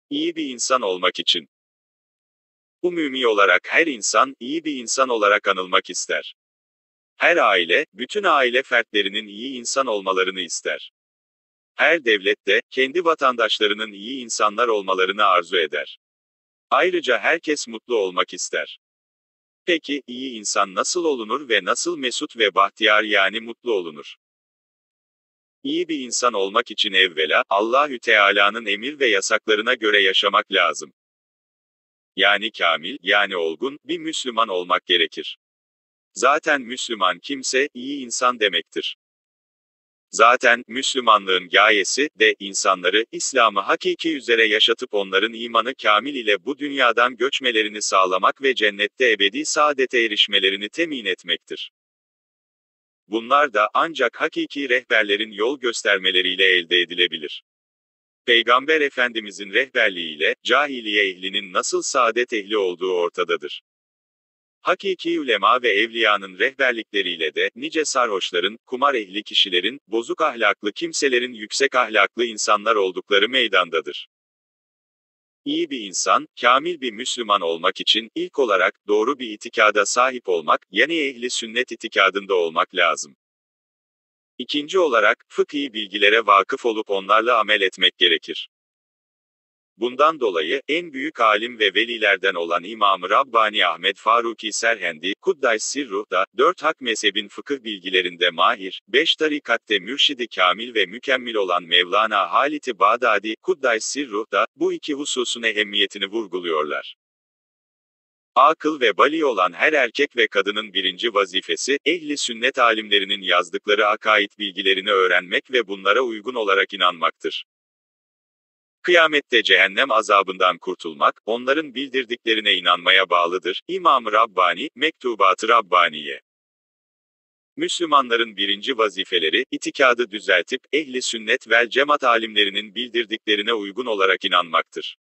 İyi bir insan olmak için. Umumi olarak her insan, iyi bir insan olarak anılmak ister. Her aile, bütün aile fertlerinin iyi insan olmalarını ister. Her devlet de, kendi vatandaşlarının iyi insanlar olmalarını arzu eder. Ayrıca herkes mutlu olmak ister. Peki, iyi insan nasıl olunur ve nasıl mesut ve bahtiyar yani mutlu olunur? İyi bir insan olmak için evvela, Allahü Teala'nın emir ve yasaklarına göre yaşamak lazım. Yani kamil, yani olgun, bir Müslüman olmak gerekir. Zaten Müslüman kimse, iyi insan demektir. Zaten, Müslümanlığın gayesi, de, insanları, İslam'ı hakiki üzere yaşatıp onların imanı kamil ile bu dünyadan göçmelerini sağlamak ve cennette ebedi saadete erişmelerini temin etmektir. Bunlar da, ancak hakiki rehberlerin yol göstermeleriyle elde edilebilir. Peygamber Efendimizin rehberliğiyle, cahiliye ehlinin nasıl saadet ehli olduğu ortadadır. Hakiki ulema ve evliyanın rehberlikleriyle de, nice sarhoşların, kumar ehli kişilerin, bozuk ahlaklı kimselerin yüksek ahlaklı insanlar oldukları meydandadır. İyi bir insan, kamil bir Müslüman olmak için, ilk olarak, doğru bir itikada sahip olmak, yani ehli sünnet itikadında olmak lazım. İkinci olarak, fıkhi bilgilere vakıf olup onlarla amel etmek gerekir. Bundan dolayı, en büyük alim ve velilerden olan İmam-ı Rabbani Ahmed Faruki Serhendi, Kuddays Sirruh da, 4 hak mezhebin fıkıh bilgilerinde mahir, 5 tarikatte mürşidi kamil ve mükemmel olan Mevlana Halit-i Bağdadi, Kuddays Sirruh da, bu iki hususun ehemmiyetini vurguluyorlar. Akıl ve bali olan her erkek ve kadının birinci vazifesi, ehli sünnet alimlerinin yazdıkları akaid bilgilerini öğrenmek ve bunlara uygun olarak inanmaktır. Kıyamette cehennem azabından kurtulmak, onların bildirdiklerine inanmaya bağlıdır. İmam-ı Rabbani, Mektubat-ı Rabbaniye. Müslümanların birinci vazifeleri, itikadı düzeltip, ehli sünnet vel cemaat alimlerinin bildirdiklerine uygun olarak inanmaktır.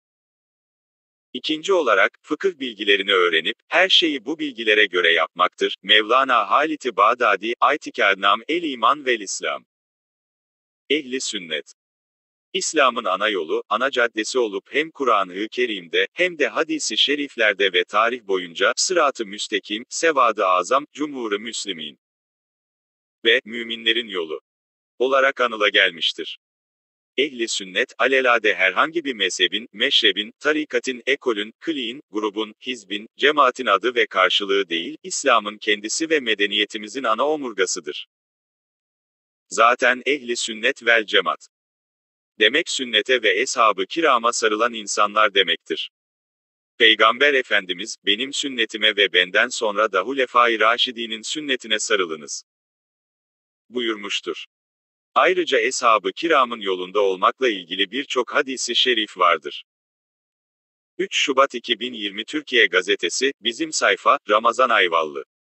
İkinci olarak, fıkıh bilgilerini öğrenip, her şeyi bu bilgilere göre yapmaktır. Mevlana Halit-i Bağdadi, Aytikadnam el-İman vel-İslam. Ehli sünnet. İslam'ın ana yolu, ana caddesi olup hem Kur'an-ı Kerim'de, hem de hadis-i şeriflerde ve tarih boyunca, sırat-ı müstekim, sevad-ı azam, cumhur-u müslimin ve müminlerin yolu olarak anıla gelmiştir. Ehli sünnet, alelade herhangi bir mezhebin, meşrebin, tarikatin, ekolün, kliğin, grubun, hizbin, cemaatin adı ve karşılığı değil, İslam'ın kendisi ve medeniyetimizin ana omurgasıdır. Zaten ehli sünnet vel cemaat demek sünnete ve eshab-ı kirama sarılan insanlar demektir. Peygamber Efendimiz, benim sünnetime ve benden sonra da Hulefai Raşidinin sünnetine sarılınız buyurmuştur. Ayrıca eshab-ı kiramın yolunda olmakla ilgili birçok hadisi şerif vardır. 3 Şubat 2020 Türkiye Gazetesi, bizim sayfa, Ramazan Ayvallı.